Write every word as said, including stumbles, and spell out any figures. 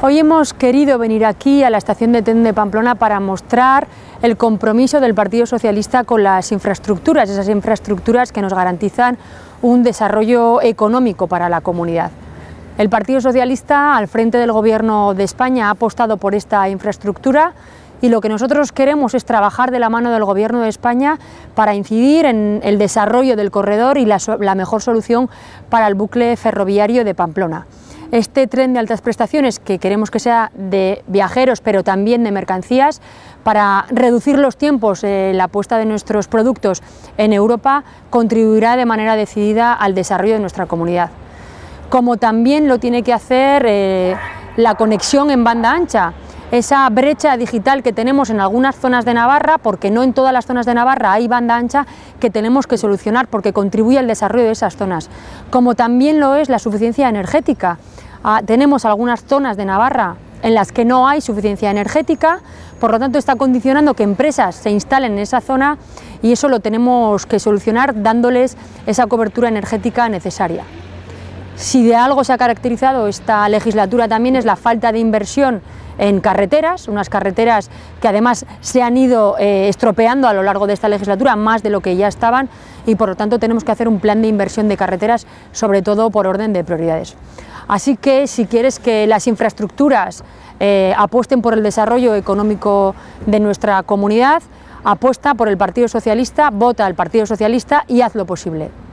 Hoy hemos querido venir aquí a la estación de tren de Pamplona para mostrar el compromiso del Partido Socialista con las infraestructuras, esas infraestructuras que nos garantizan un desarrollo económico para la comunidad. El Partido Socialista, al frente del Gobierno de España, ha apostado por esta infraestructura y lo que nosotros queremos es trabajar de la mano del Gobierno de España para incidir en el desarrollo del corredor y la, la mejor solución para el bucle ferroviario de Pamplona. Este tren de altas prestaciones, que queremos que sea de viajeros pero también de mercancías, para reducir los tiempos, eh, la puesta de nuestros productos en Europa, contribuirá de manera decidida al desarrollo de nuestra comunidad. Como también lo tiene que hacer eh, la conexión en banda ancha, esa brecha digital que tenemos en algunas zonas de Navarra, porque no en todas las zonas de Navarra hay banda ancha, que tenemos que solucionar porque contribuye al desarrollo de esas zonas. Como también lo es la suficiencia energética. Ah, tenemos algunas zonas de Navarra en las que no hay suficiencia energética, por lo tanto está condicionando que empresas se instalen en esa zona y eso lo tenemos que solucionar dándoles esa cobertura energética necesaria. Si de algo se ha caracterizado esta legislatura también es la falta de inversión en carreteras, unas carreteras que además se han ido eh, estropeando a lo largo de esta legislatura, más de lo que ya estaban, y por lo tanto tenemos que hacer un plan de inversión de carreteras, sobre todo por orden de prioridades. Así que si quieres que las infraestructuras eh, apuesten por el desarrollo económico de nuestra comunidad, apuesta por el Partido Socialista, vota al Partido Socialista y haz lo posible.